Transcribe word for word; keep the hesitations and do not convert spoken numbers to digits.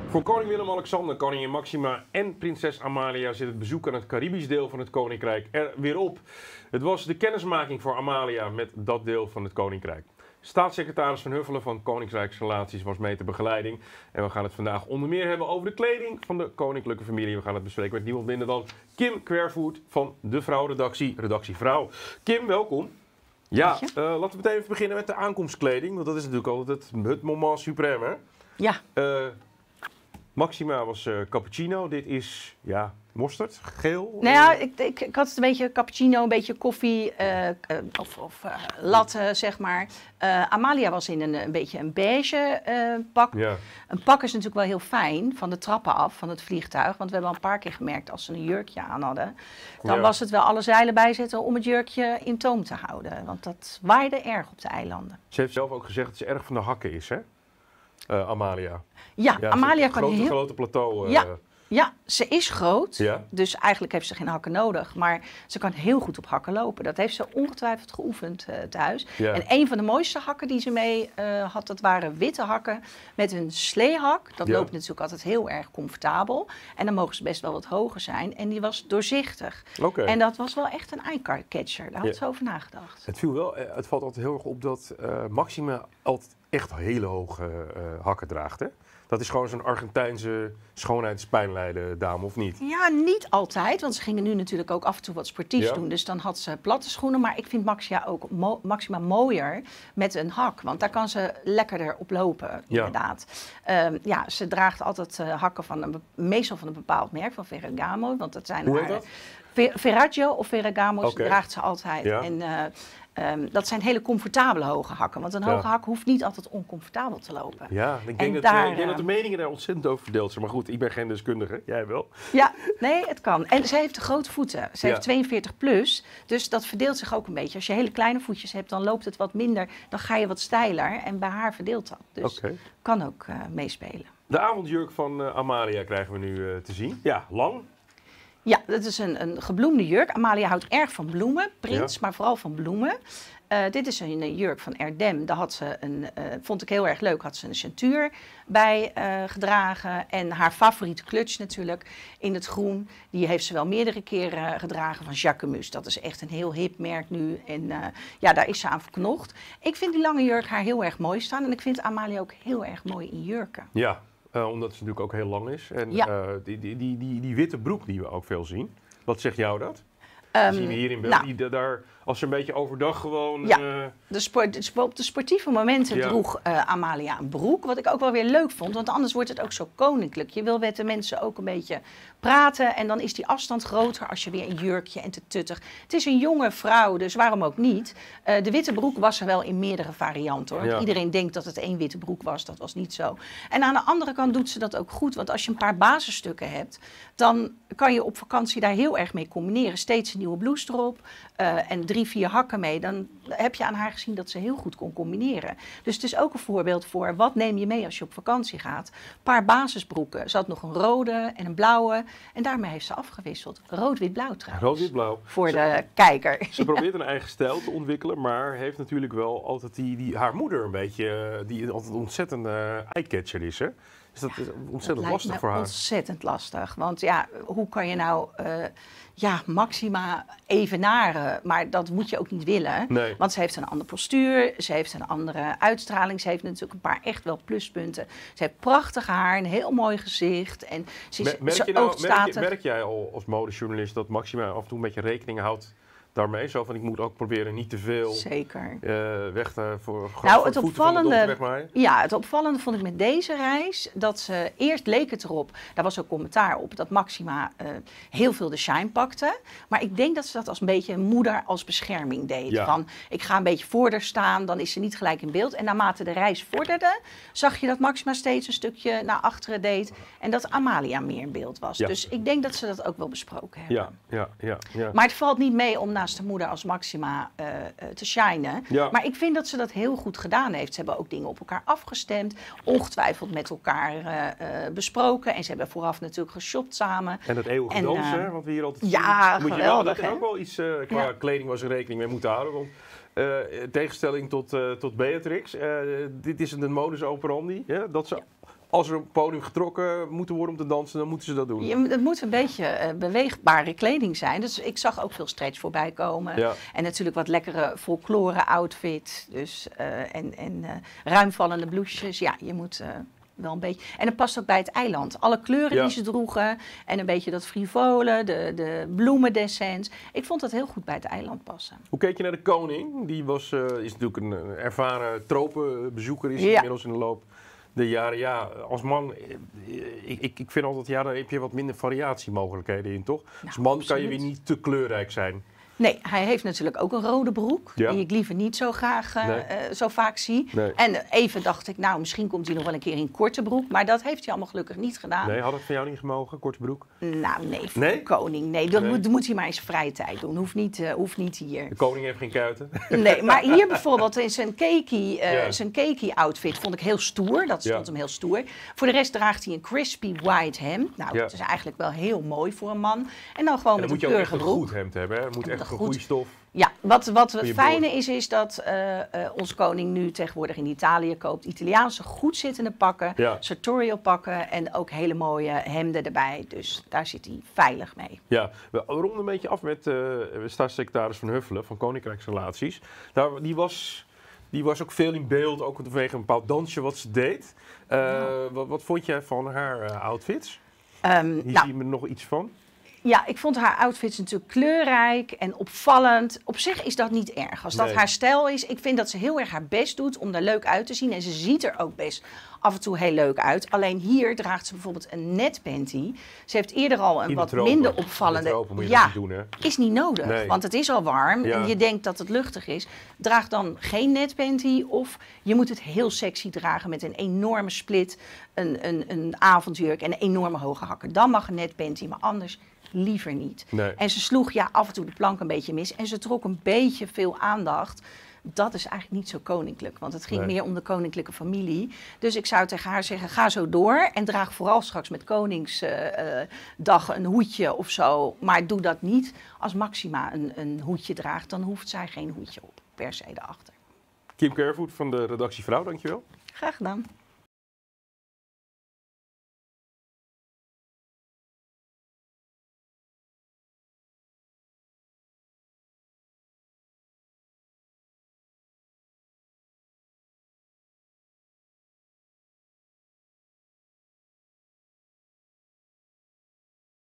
Voor koning Willem-Alexander, koningin Maxima en prinses Amalia zit het bezoek aan het Caribisch deel van het koninkrijk er weer op. Het was de kennismaking voor Amalia met dat deel van het koninkrijk. Staatssecretaris Van Huffelen van Koninkrijksrelaties was mee ter begeleiding. En we gaan het vandaag onder meer hebben over de kleding van de koninklijke familie. We gaan het bespreken met niemand minder dan Kim Quervoet van de Vrouwredactie, Redactie Vrouw. Kim, welkom. Ja, uh, laten we meteen even beginnen met de aankomstkleding. Want dat is natuurlijk altijd het, het moment suprême, hè? Ja. Uh, Maxima was uh, cappuccino. Dit is, ja, mosterd, geel. Nou ja, ik, ik, ik had het een beetje cappuccino, een beetje koffie uh, uh, of, of uh, latte, zeg maar. Uh, Amalia was in een, een beetje een beige uh, pak. Ja. Een pak is natuurlijk wel heel fijn van de trappen af van het vliegtuig. Want we hebben al een paar keer gemerkt als ze een jurkje aan hadden. Dan Ja. was het wel alle zeilen bijzetten om het jurkje in toom te houden. Want dat waaide erg op de eilanden. Ze heeft zelf ook gezegd dat ze erg van de hakken is, hè? Uh, Amalia. Ja, Ja, Amalia ze- kan grote, heel... grote plateau. Uh, Ja. Ja, ze is groot, Ja. dus eigenlijk heeft ze geen hakken nodig. Maar ze kan heel goed op hakken lopen. Dat heeft ze ongetwijfeld geoefend uh, thuis. Ja. En een van de mooiste hakken die ze mee uh, had, dat waren witte hakken met een sleehak. Dat Ja. loopt natuurlijk altijd heel erg comfortabel. En dan mogen ze best wel wat hoger zijn. En die was doorzichtig. Oké. En dat was wel echt een eye-catcher. Daar had Ja. ze over nagedacht. Het viel wel, uh, het valt altijd heel erg op dat uh, Maxima altijd echt hele hoge uh, hakken draagt, hè? Dat is gewoon zo'n Argentijnse schoonheidspijnlijden dame, of niet? Ja, niet altijd, want ze gingen nu natuurlijk ook af en toe wat sportiefs Ja. doen. Dus dan had ze platte schoenen. Maar ik vind Maxia ook mo Maxima mooier met een hak. Want daar kan ze lekkerder op lopen, Ja. inderdaad. Um, ja, ze draagt altijd uh, hakken van een, meestal van een bepaald merk, van Ferragamo. Want dat zijn Hoe heet haar... dat? Ver Ferragamo of Ferragamo Oké. draagt ze altijd. Ja. En uh, um, dat zijn hele comfortabele hoge hakken. Want een Ja. hoge hak hoeft niet altijd oncomfortabel te lopen. Ja, ik En denk, dat, daar, uh, ik denk dat de uh, meningen daar ontzettend over verdeeld zijn. Maar goed, ik ben geen deskundige, jij wel. Ja, nee, het kan. En ze heeft grote voeten. Ze Ja. heeft tweeënveertig plus, dus dat verdeelt zich ook een beetje. Als je hele kleine voetjes hebt, dan loopt het wat minder. Dan ga je wat steiler en bij haar verdeelt dat. Dus Oké. kan ook uh, meespelen. De avondjurk van uh, Amalia krijgen we nu uh, te zien. Ja, lang. Ja, dat is een, een gebloemde jurk. Amalia houdt erg van bloemen, prins, Ja. maar vooral van bloemen. Uh, dit is een, een jurk van Erdem. Daar had ze een, uh, vond ik heel erg leuk, had ze een centuur bij uh, gedragen. En haar favoriete clutch natuurlijk in het groen. Die heeft ze wel meerdere keren gedragen van Jacquemus. Dat is echt een heel hip merk nu. En uh, ja, daar is ze aan verknocht. Ik vind die lange jurk haar heel erg mooi staan. En ik vind Amalia ook heel erg mooi in jurken. Ja, uh, omdat ze natuurlijk ook heel lang is. En Ja. uh, die, die, die, die, die witte broek die we ook veel zien. Wat zegt jou dat? Um, Die zien we hier in beeld. nou, Die da- daar, als ze een beetje overdag gewoon... Ja. uh, De sport, de spo- op de sportieve momenten Ja. droeg uh, Amalia een broek. Wat ik ook wel weer leuk vond, want anders wordt het ook zo koninklijk. Je wil met de mensen ook een beetje praten en dan is die afstand groter als je weer een jurkje en te tuttig. Het is een jonge vrouw, dus waarom ook niet? Uh, de witte broek was er wel in meerdere varianten, hoor. Ja. Iedereen denkt dat het één witte broek was, dat was niet zo. En aan de andere kant doet ze dat ook goed, want als je een paar basisstukken hebt, dan kan je op vakantie daar heel erg mee combineren. Steeds een nieuwe blouse erop uh, en drie, vier hakken mee. Dan heb je aan haar gezien dat ze heel goed kon combineren. Dus het is ook een voorbeeld voor wat neem je mee als je op vakantie gaat. Een paar basisbroeken. Ze had nog een rode en een blauwe. En daarmee heeft ze afgewisseld. Rood-wit-blauw trouwens. Rood-wit-blauw. Voor Ze- de kijker. Ze probeert een eigen stijl te ontwikkelen, maar heeft natuurlijk wel altijd die, die haar moeder een beetje, uh, die altijd ontzettend uh, eye-catcher is, hè? Dus dat is ontzettend Dat lijkt lastig me voor haar. ontzettend lastig. Want ja, hoe kan je nou uh, ja, Maxima evenaren? Maar dat moet je ook niet willen. Nee. Want ze heeft een ander postuur, ze heeft een andere uitstraling. Ze heeft natuurlijk een paar echt wel pluspunten. Ze heeft prachtig haar, een heel mooi gezicht. En ze is Mer- merk, zo je nou, merk, oogstatig. je, merk jij al als modejournalist dat Maxima af en toe een beetje rekening houdt daarmee? Zo van, ik moet ook proberen niet te veel Zeker. uh, weg te, voor Nou, voor het voeten van de opvallende, dochter wegmaaien. ja, het opvallende vond ik met deze reis dat ze eerst leek het erop, daar was ook commentaar op, dat Maxima uh, heel veel de shine pakte. Maar ik denk dat ze dat als een beetje een moeder als bescherming deed. Ja. Van, ik ga een beetje voor haar staan, dan is ze niet gelijk in beeld. En naarmate de reis vorderde, zag je dat Maxima steeds een stukje naar achteren deed en dat Amalia meer in beeld was. Ja. Dus ik denk dat ze dat ook wel besproken hebben. Ja, ja, ja, ja. Maar het valt niet mee om naast de moeder als Maxima uh, uh, te shinen. Ja. Maar ik vind dat ze dat heel goed gedaan heeft. Ze hebben ook dingen op elkaar afgestemd. Ongetwijfeld met elkaar uh, uh, besproken. En ze hebben vooraf natuurlijk geshopt samen. En dat eeuwige En, dansen, uh, wat we hier altijd ja, zien. Moet je wel, dat geweldig, is hè? ook wel iets uh, qua Ja. kleding waar ze rekening mee moeten houden. Want uh, in tegenstelling tot, uh, tot Beatrix, uh, dit is een modus operandi. Ja, dat ze als er een podium getrokken moet worden om te dansen, dan moeten ze dat doen. Je, het moet een beetje uh, beweegbare kleding zijn. Dus ik zag ook veel stretch voorbij komen. Ja. En natuurlijk wat lekkere folklore outfit. Dus, uh, en en uh, ruimvallende blouses. Ja, je moet... Uh, wel een beetje. En het past ook bij het eiland. Alle kleuren ja. die ze droegen en een beetje dat frivole, de, de bloemendessens. Ik vond dat heel goed bij het eiland passen. Hoe keek je naar de koning? Die was, uh, is natuurlijk een ervaren tropenbezoeker, is ja. inmiddels in de loop der jaren. Ja, als man, ik, ik, ik vind altijd, ja, daar heb je wat minder variatiemogelijkheden in, toch? Nou, als man absoluut. Kan je weer niet te kleurrijk zijn. Nee, hij heeft natuurlijk ook een rode broek, ja. die ik liever niet zo graag uh, nee. uh, zo vaak zie. Nee. En even dacht ik, nou, misschien komt hij nog wel een keer in korte broek. Maar dat heeft hij allemaal gelukkig niet gedaan. Nee, had het van jou niet gemogen, korte broek? Nou, nee, voor nee? de koning. Nee, dat nee. Moet, moet hij maar eens vrije tijd doen. Hoeft niet, uh, hoeft niet hier. De koning heeft geen kuiten? Nee, maar hier bijvoorbeeld in zijn cakey, uh, ja. zijn cakey outfit vond ik heel stoer. Dat stond ja. hem heel stoer. Voor de rest draagt hij een crispy white hemd. Nou, ja. dat is eigenlijk wel heel mooi voor een man. En dan gewoon en dan met een keurige broek. Dan moet je ook echt een goed hemd hebben, hè? Het moet echt een goede stof. Ja, wat, wat het fijne is, is dat uh, uh, onze koning nu tegenwoordig in Italië koopt Italiaanse goed zittende pakken, ja. sartorial pakken en ook hele mooie hemden erbij. Dus daar zit hij veilig mee. Ja, we ronden een beetje af met uh, staatssecretaris Van Huffelen van Koninkrijksrelaties. Daar, die, was, die was ook veel in beeld, ook vanwege een bepaald dansje wat ze deed. Uh, ja. wat, wat vond jij van haar uh, outfits? Um, Hier nou, zie je me nog iets van. Ja, ik vond haar outfits natuurlijk kleurrijk en opvallend. Op zich is dat niet erg. Als dat nee. haar stijl is, ik vind dat ze heel erg haar best doet om er leuk uit te zien. En ze ziet er ook best af en toe heel leuk uit. Alleen hier draagt ze bijvoorbeeld een net panty. Ze heeft eerder al een wat tropen. minder opvallende... Tropen moet je ja, niet doen, hè? Is niet nodig, nee. want het is al warm ja. en je denkt dat het luchtig is. Draag dan geen net panty of je moet het heel sexy dragen met een enorme split, een, een, een avondjurk en een enorme hoge hakken. Dan mag een net panty, maar anders liever niet. Nee. En ze sloeg ja af en toe de plank een beetje mis en ze trok een beetje veel aandacht. Dat is eigenlijk niet zo koninklijk, want het ging nee. meer om de koninklijke familie. Dus ik zou tegen haar zeggen, ga zo door en draag vooral straks met Koningsdag uh, een hoedje of zo. Maar doe dat niet als Maxima een, een hoedje draagt, dan hoeft zij geen hoedje op per se erachter. Kim Kervoet van de redactie Vrouw, dankjewel. Graag gedaan.